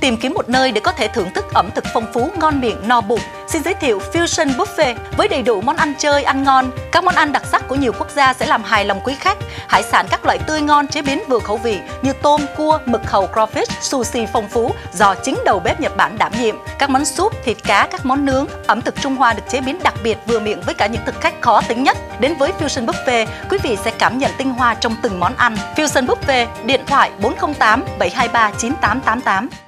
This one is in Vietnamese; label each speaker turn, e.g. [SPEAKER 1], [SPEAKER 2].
[SPEAKER 1] Tìm kiếm một nơi để có thể thưởng thức ẩm thực phong phú, ngon miệng, no bụng. Xin giới thiệu Fusion Buffet với đầy đủ món ăn chơi, ăn ngon. Các món ăn đặc sắc của nhiều quốc gia sẽ làm hài lòng quý khách. Hải sản các loại tươi ngon chế biến vừa khẩu vị như tôm, cua, mực hầu, crawfish, sushi phong phú do chính đầu bếp Nhật Bản đảm nhiệm. Các món súp, thịt cá, các món nướng, ẩm thực Trung Hoa được chế biến đặc biệt vừa miệng với cả những thực khách khó tính nhất. Đến với Fusion Buffet, quý vị sẽ cảm nhận tinh hoa trong từng món ăn. Fusion Buffet, điện thoại 408 723 9888.